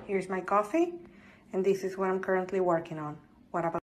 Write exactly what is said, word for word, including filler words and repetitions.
Here's my coffee, and this is what I'm currently working on. What about